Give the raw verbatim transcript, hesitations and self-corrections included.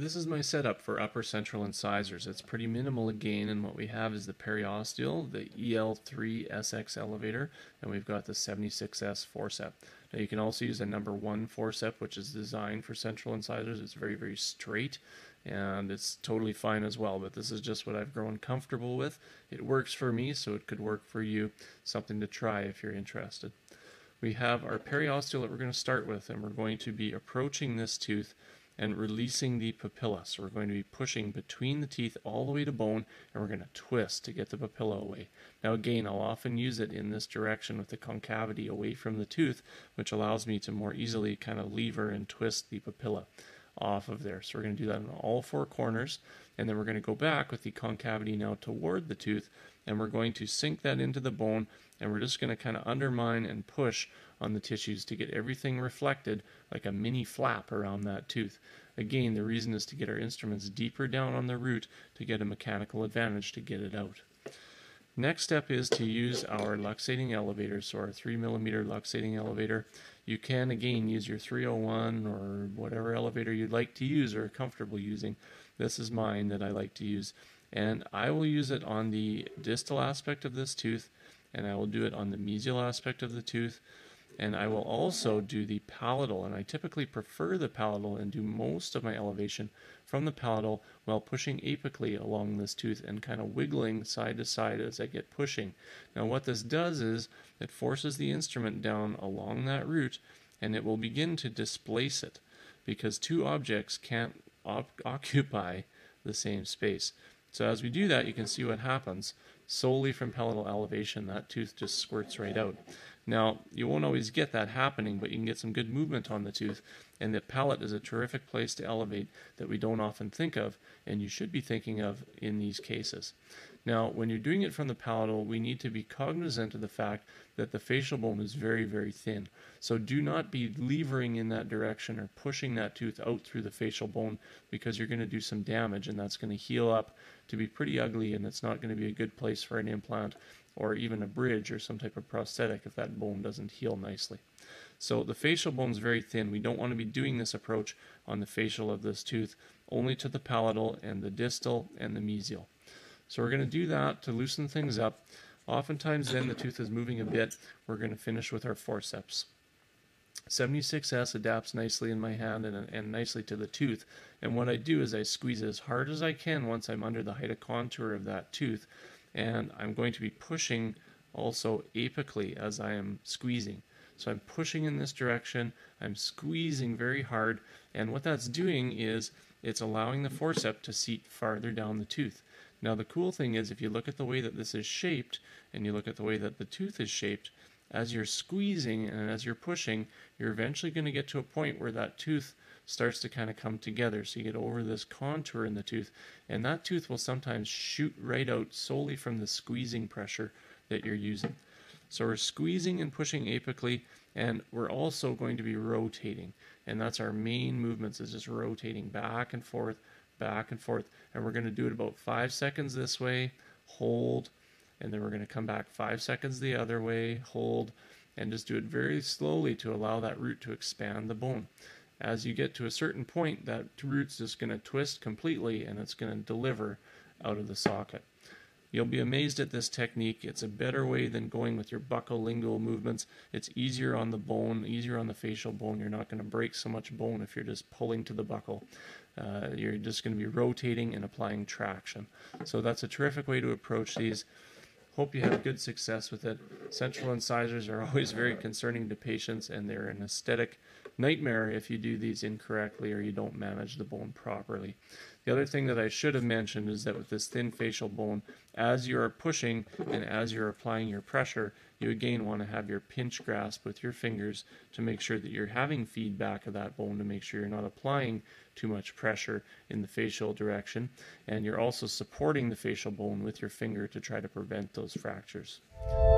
This is my setup for upper central incisors. It's pretty minimal again, and what we have is the periosteal, the E L three S X elevator, and we've got the seventy-six S forceps. Now you can also use a number one forceps, which is designed for central incisors. It's very, very straight, and it's totally fine as well, but this is just what I've grown comfortable with. It works for me, so it could work for you. Something to try if you're interested. We have our periosteal that we're going to start with, and we're going to be approaching this tooth and releasing the papilla. So we're going to be pushing between the teeth all the way to bone, and we're going to twist to get the papilla away. Now again, I'll often use it in this direction with the concavity away from the tooth, which allows me to more easily kind of lever and twist the papilla off of there. So we're going to do that in all four corners, and then we're going to go back with the concavity now toward the tooth, and we're going to sink that into the bone, and we're just going to kind of undermine and push on the tissues to get everything reflected like a mini flap around that tooth. Again, the reason is to get our instruments deeper down on the root to get a mechanical advantage to get it out. Next step is to use our luxating elevator, so our three millimeter luxating elevator. You can again use your three oh one or whatever elevator you'd like to use or are comfortable using. This is mine that I like to use, and I will use it on the distal aspect of this tooth, and I will do it on the mesial aspect of the tooth, and I will also do the palatal, and I typically prefer the palatal and do most of my elevation from the palatal while pushing apically along this tooth and kind of wiggling side to side as I get pushing. Now what this does is it forces the instrument down along that root, and it will begin to displace it because two objects can't op occupy the same space. So as we do that, you can see what happens. Solely from palatal elevation, that tooth just squirts right out. Now, you won't always get that happening, but you can get some good movement on the tooth, and the palate is a terrific place to elevate that we don't often think of, and you should be thinking of in these cases. Now, when you're doing it from the palatal, we need to be cognizant of the fact that the facial bone is very, very thin. So do not be levering in that direction or pushing that tooth out through the facial bone, because you're going to do some damage, and that's going to heal up to be pretty ugly, and it's not going to be a good place for an implant or even a bridge or some type of prosthetic if that bone doesn't heal nicely. So the facial bone is very thin. We don't want to be doing this approach on the facial of this tooth, only to the palatal and the distal and the mesial. So we're going to do that to loosen things up. Oftentimes then the tooth is moving a bit. We're going to finish with our forceps. seventy-six S adapts nicely in my hand and, and nicely to the tooth. And what I do is I squeeze as hard as I can once I'm under the height of contour of that tooth. And I'm going to be pushing also apically as I am squeezing. So I'm pushing in this direction, I'm squeezing very hard, and what that's doing is it's allowing the forceps to seat farther down the tooth. Now the cool thing is, if you look at the way that this is shaped, and you look at the way that the tooth is shaped, as you're squeezing and as you're pushing, you're eventually going to get to a point where that tooth starts to kind of come together. So you get over this contour in the tooth, and that tooth will sometimes shoot right out solely from the squeezing pressure that you're using. So we're squeezing and pushing apically, and we're also going to be rotating, and that's our main movements, is just rotating back and forth, back and forth, and we're going to do it about five seconds this way, hold, and then we're going to come back five seconds the other way, hold, and just do it very slowly to allow that root to expand the bone. As you get to a certain point, that root's just going to twist completely, and it's going to deliver out of the socket. You'll be amazed at this technique. It's a better way than going with your buccolingual movements. It's easier on the bone, easier on the facial bone. You're not going to break so much bone if you're just pulling to the buccal. Uh, you're just going to be rotating and applying traction. So that's a terrific way to approach these. Hope you have good success with it. Central incisors are always very concerning to patients, and they're an aesthetic nightmare if you do these incorrectly or you don't manage the bone properly. The other thing that I should have mentioned is that with this thin facial bone, as you are pushing and as you're applying your pressure, you again want to have your pinch grasp with your fingers to make sure that you're having feedback of that bone, to make sure you're not applying too much pressure in the facial direction, and you're also supporting the facial bone with your finger to try to prevent those fractures.